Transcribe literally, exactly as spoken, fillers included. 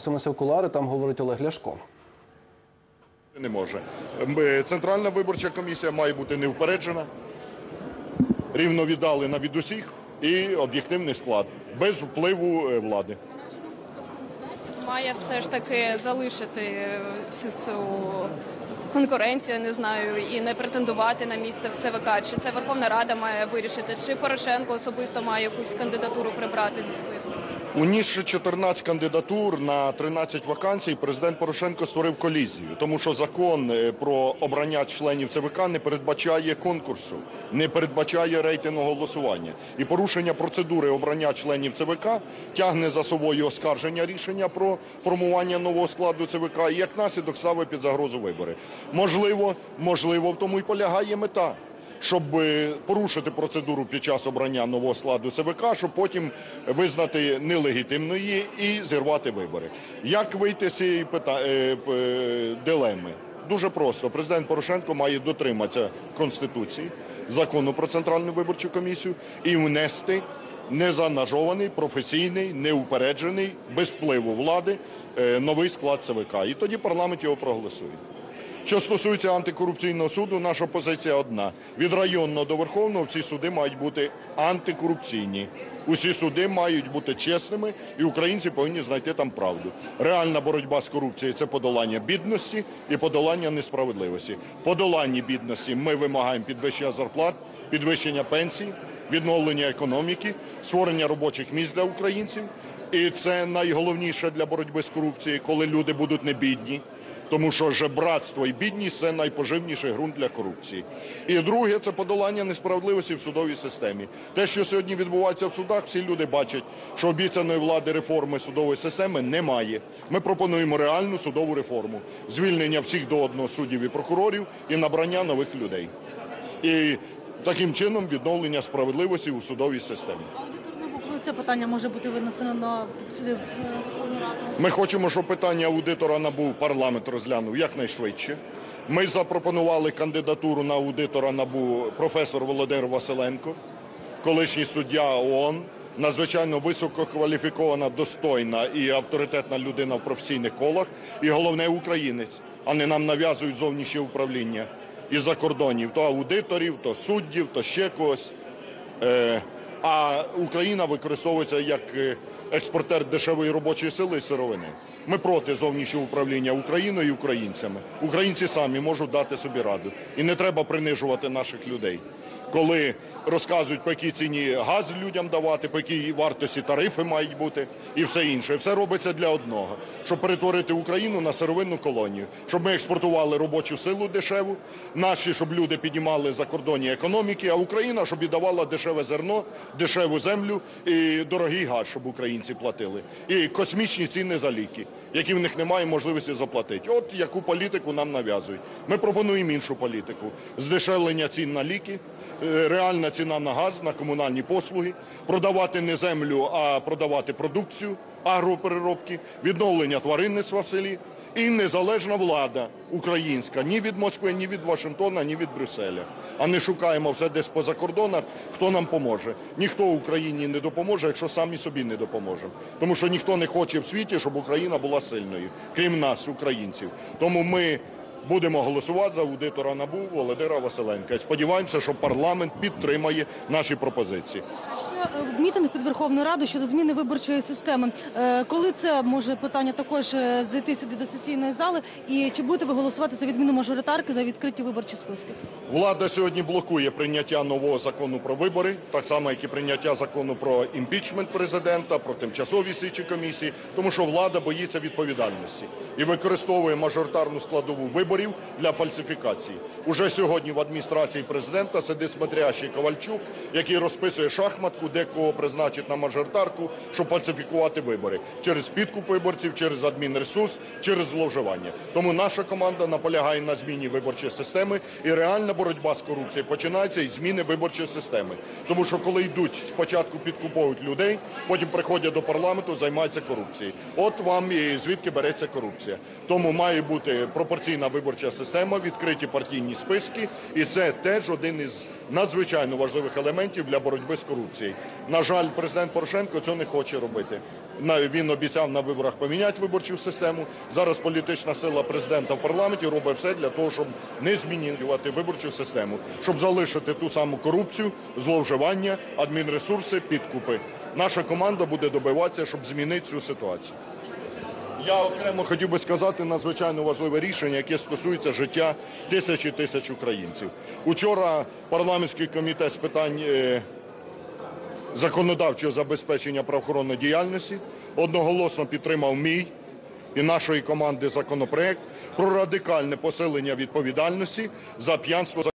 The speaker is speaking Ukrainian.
Дивимося окуляри, там говорить Олег Ляшко. Не може. Центральна виборча комісія має бути неупереджена, рівновіддалена від усіх і об'єктивний склад, без впливу влади. Хто з кандидатів має все ж таки залишити всю цю конкуренцію, не знаю, і не претендувати на місце в ЦВК? Чи це Верховна Рада має вирішити, чи Порошенко особисто має якусь кандидатуру прибрати зі списку? Унісши чотирнадцять кандидатур на тринадцять вакансій, президент Порошенко створив колізію, тому що закон про обрання членів ЦВК не передбачає конкурсу, не передбачає рейтингового голосування. І порушення процедури обрання членів ЦВК тягне за собою оскарження рішення про формування нового складу ЦВК і як наслідок ставить під загрозу вибори. Можливо, можливо, в тому і полягає мета. Щоб порушити процедуру під час обрання нового складу ЦВК, щоб потім визнати нелегітимною і зірвати вибори. Як вийти з цієї дилеми? Дуже просто. Президент Порошенко має дотриматися Конституції, Закону про Центральну виборчу комісію і внести незаангажований, професійний, неупереджений, без впливу влади новий склад ЦВК. І тоді парламент його проголосує. Що стосується антикорупційного суду, наша позиція одна. Від районного до Верховного всі суди мають бути антикорупційні. Усі суди мають бути чесними, і українці повинні знайти там правду. Реальна боротьба з корупцією – це подолання бідності і подолання несправедливості. Подолання бідності ми вимагаємо підвищення зарплат, підвищення пенсій, відновлення економіки, створення робочих місць для українців. І це найголовніше для боротьби з корупцією, коли люди будуть не бідні. Тому що жебратство і бідність – це найпоживніший ґрунт для корупції. І друге – це подолання несправедливості в судовій системі. Те, що сьогодні відбувається в судах, всі люди бачать, що обіцяної влади реформи судової системи немає. Ми пропонуємо реальну судову реформу, звільнення всіх до одного суддів і прокурорів і набрання нових людей. І таким чином відновлення справедливості у судовій системі. Це питання може бути винесено на сюди в Верховну Раду? Ми хочемо, щоб питання аудитора НАБУ парламент розглянув якнайшвидше. Ми запропонували кандидатуру на аудитора НАБУ професор Володимир Василенко, колишній суддя ООН, надзвичайно висококваліфікована, достойна і авторитетна людина в професійних колах, і головне – українець, а не нам нав'язують зовнішнє управління із-за кордонів, то аудиторів, то суддів, то ще когось. А Україна використовується як експортер дешевої робочої сили і сировини. Ми проти зовнішнього управління Україною і українцями. Українці самі можуть дати собі раду. І не треба принижувати наших людей. Коли розказують, по якій ціні газ людям давати, по якій вартості тарифи мають бути і все інше. Все робиться для одного, щоб перетворити Україну на сировинну колонію, щоб ми експортували робочу силу дешеву, наші, щоб люди піднімали закордонні економіки, а Україна, щоб віддавала дешеве зерно, дешеву землю і дорогий газ, щоб українці платили. І космічні ціни за ліки, які в них немає можливості заплатити. От яку політику нам нав'язують. Ми пропонуємо іншу політику. Здешевлення цін на ліки, реальна ціна на газ, на комунальні послуги, продавати не землю, а продавати продукцію агропереробки, відновлення тваринництва в селі і незалежна влада українська ні від Москви, ні від Вашингтона, ні від Брюсселя. А не шукаємо все десь по закордонах, хто нам поможе. Ніхто Україні не допоможе, якщо самі собі не допоможемо. Тому що ніхто не хоче в світі, щоб Україна була сильною, крім нас, українців. Тому ми будемо голосувати за аудитора НАБУ Володимира Василенка. Сподіваємося, що парламент підтримає наші пропозиції. А ще мітинг під Верховною Радою щодо зміни виборчої системи. Коли це може питання також зайти сюди до сесійної зали? І чи будете ви голосувати за відміну мажоритарки, за відкриті виборчі списки? Влада сьогодні блокує прийняття нового закону про вибори, так само, як і прийняття закону про імпічмент президента, про тимчасові слідчі комісії, тому що влада боїться відповідальності і використовує мажоритарну складову виборів для фальсифікації. Уже сьогодні в адміністрації президента сидить смотрящий Ковальчук, який розписує шахматку, де кого призначить на мажоритарку, щоб фальсифікувати вибори. Через підкуп виборців, через адмінресурс, через зловживання. Тому наша команда наполягає на зміні виборчої системи, і реальна боротьба з корупцією починається із зміни виборчої системи. Тому що коли йдуть, спочатку підкуповують людей, потім приходять до парламенту, займаються корупцією. От вам і звідки береться корупція. Тому має бути пропорційна виборча виборча система, відкриті партійні списки, і це теж один із надзвичайно важливих елементів для боротьби з корупцією. На жаль, президент Порошенко цього не хоче робити. Він обіцяв на виборах поміняти виборчу систему. Зараз політична сила президента в парламенті робить все для того, щоб не змінювати виборчу систему, щоб залишити ту саму корупцію, зловживання, адмінресурси, підкупи. Наша команда буде добиватися, щоб змінити цю ситуацію. Я окремо хотів би сказати надзвичайно важливе рішення, яке стосується життя тисяч і тисяч українців. Учора парламентський комітет з питань е, законодавчого забезпечення правоохоронної діяльності одноголосно підтримав мій і нашої команди законопроект про радикальне посилення відповідальності за п'янство.